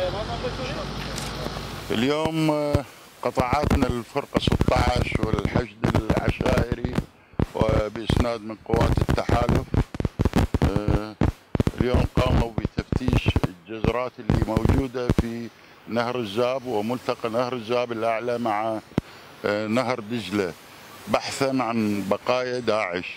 اليوم قطعاتنا الفرقة 16 والحشد العشائري وبإسناد من قوات التحالف اليوم قاموا بتفتيش الجزرات اللي موجودة في نهر الزاب وملتقى نهر الزاب الأعلى مع نهر دجلة بحثا عن بقايا داعش.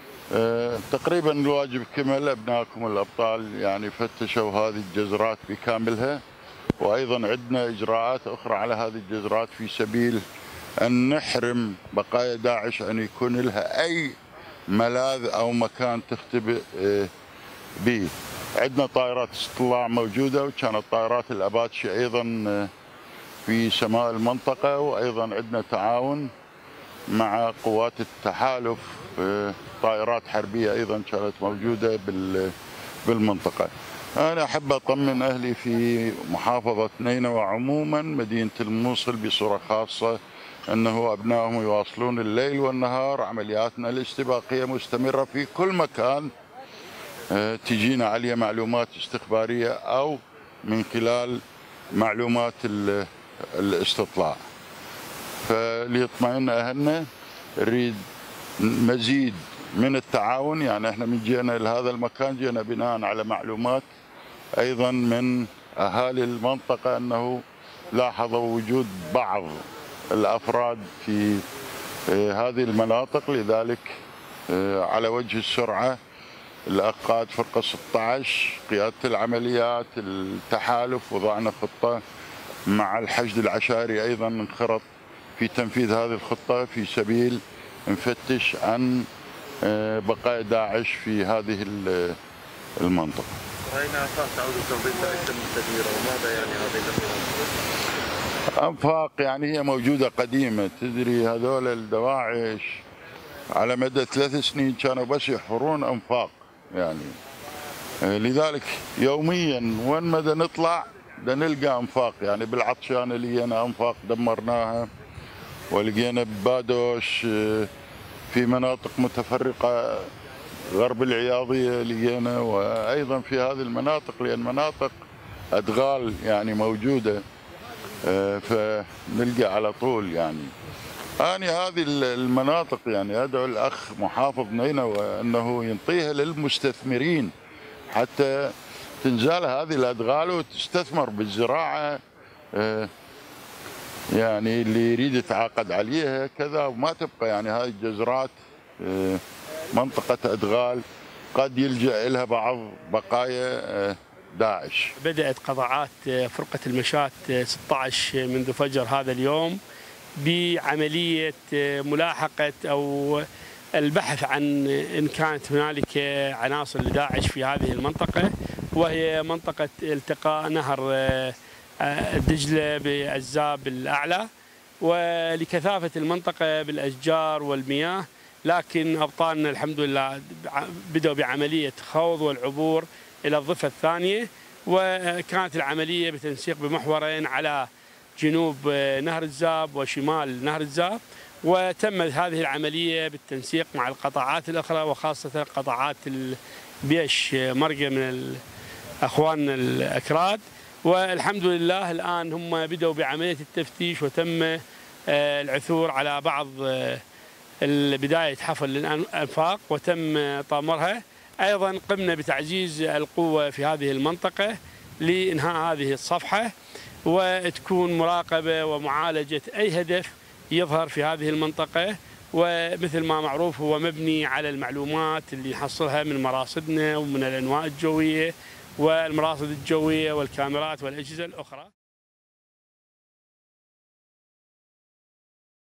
تقريبا الواجب كمل. أبنائكم الأبطال يعني فتشوا هذه الجزرات بكاملها، وأيضا عندنا إجراءات أخرى على هذه الجزرات في سبيل أن نحرم بقايا داعش أن يكون لها أي ملاذ أو مكان تختبئ به. عندنا طائرات استطلاع موجودة، وكانت طائرات الأباتشي أيضا في سماء المنطقة، وأيضا عندنا تعاون مع قوات التحالف، طائرات حربية أيضا كانت موجودة بالمنطقة. أنا أحب أطمن أهلي في محافظة نينوى عموما مدينة الموصل بصورة خاصة أنه أبنائهم يواصلون الليل والنهار. عملياتنا الاستباقية مستمرة في كل مكان تجينا عليه معلومات استخبارية أو من خلال معلومات الاستطلاع. فليطمئن أهلنا، نريد مزيد من التعاون. يعني احنا من جينا لهذا المكان جينا بناء على معلومات ايضا من اهالي المنطقه انه لاحظوا وجود بعض الافراد في هذه المناطق، لذلك على وجه السرعه الاخ قائد فرقه 16 قياده العمليات التحالف وضعنا خطه مع الحشد العشائري ايضا انخرط في تنفيذ هذه الخطه في سبيل نفتش عن بقايا داعش في هذه المنطقة. رأينا آفاق تعود لتنظيم داعش المستديرة، وماذا يعني هذه الأنفاق؟ أنفاق يعني هي موجودة قديمة. تدري هذول الدواعش على مدى 3 سنين كانوا بس يحفرون أنفاق، يعني لذلك يوميا وين مدى نطلع نلقى أنفاق. يعني بالعطشان لقينا أنفاق دمرناها، ولقينا ببادوش في مناطق متفرقة غرب العياضية لقينا، وأيضا في هذه المناطق لأن مناطق أدغال يعني موجودة فنلقى على طول. يعني أنا هذه المناطق يعني أدعو الأخ محافظ نينوى أنه ينطيها للمستثمرين حتى تنزال هذه الأدغال وتستثمر بالزراعة، يعني اللي يريد يتعاقد عليها كذا، وما تبقى يعني هذه الجزرات منطقة أدغال قد يلجأ لها بعض بقايا داعش. بدأت قطاعات فرقة المشاة 16 منذ فجر هذا اليوم بعملية ملاحقة أو البحث عن إن كانت هنالك عناصر لداعش في هذه المنطقة، وهي منطقة التقاء نهر دجلة بالزاب الأعلى، ولكثافة المنطقة بالأشجار والمياه. لكن أبطالنا الحمد لله بدأوا بعملية خوض والعبور إلى الضفة الثانية، وكانت العملية بتنسيق بمحورين على جنوب نهر الزاب وشمال نهر الزاب، وتمت هذه العملية بالتنسيق مع القطاعات الأخرى وخاصة قطاعات البيش مرقة من أخواننا الأكراد. والحمد لله الآن هم بدأوا بعملية التفتيش، وتم العثور على بعض بداية حفر للأنفاق وتم طمرها. أيضا قمنا بتعزيز القوة في هذه المنطقة لإنهاء هذه الصفحة، وتكون مراقبة ومعالجة أي هدف يظهر في هذه المنطقة، ومثل ما معروف هو مبني على المعلومات اللي نحصلها من مراصدنا ومن الأنواء الجوية والمراصد الجوية والكاميرات والأجهزة الأخرى.